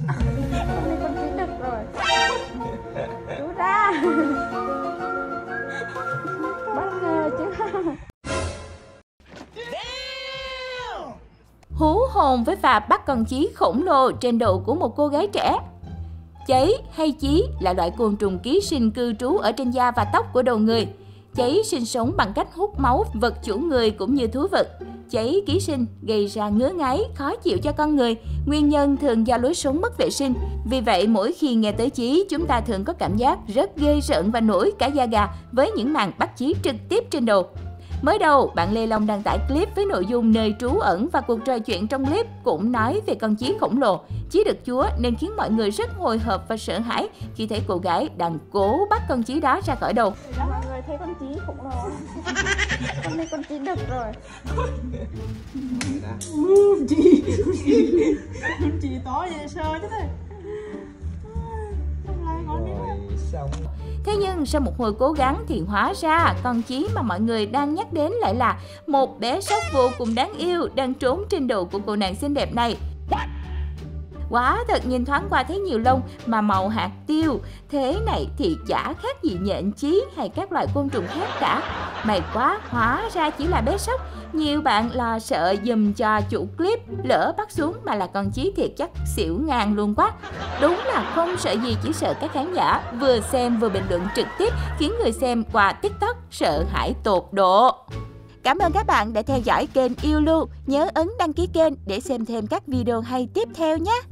Con chí đực rồi. Chú ra. Bất ngờ chứ. Hú hồn với pha bắt con chí khổng lồ trên đầu của một cô gái trẻ. Cháy hay chí là loại côn trùng ký sinh cư trú ở trên da và tóc của đầu người. Cháy sinh sống bằng cách hút máu vật chủ người cũng như thú vật. Cháy ký sinh gây ra ngứa ngáy, khó chịu cho con người. Nguyên nhân thường do lối sống mất vệ sinh. Vì vậy, mỗi khi nghe tới chí, chúng ta thường có cảm giác rất ghê rợn và nổi cả da gà với những màn bắt chí trực tiếp trên đầu. Mới đầu, bạn Lê Long đăng tải clip với nội dung nơi trú ẩn và cuộc trò chuyện trong clip cũng nói về con chí khổng lồ. Chí đực chúa nên khiến mọi người rất hồi hộp và sợ hãi khi thấy cô gái đang cố bắt con chí đó ra khỏi đầu. Mọi người thấy con chí khổng lồ. Con này con chí đực rồi. Chị to vậy sơ chứ thế. Thế nhưng sau một hồi cố gắng thì hóa ra con chí mà mọi người đang nhắc đến lại là một bé sóc vô cùng đáng yêu đang trốn trên đầu của cô nàng xinh đẹp này. Quá thật, nhìn thoáng qua thấy nhiều lông mà màu hạt tiêu. Thế này thì chả khác gì nhện chí hay các loại côn trùng khác cả. May quá, hóa ra chỉ là bé sóc. Nhiều bạn lo sợ giùm cho chủ clip, lỡ bắt xuống mà là con chí thiệt chắc xỉu ngang luôn quá. Đúng là không sợ gì, chỉ sợ các khán giả vừa xem vừa bình luận trực tiếp khiến người xem qua TikTok sợ hãi tột độ. Cảm ơn các bạn đã theo dõi kênh Yêu Lu. Nhớ ấn đăng ký kênh để xem thêm các video hay tiếp theo nhé.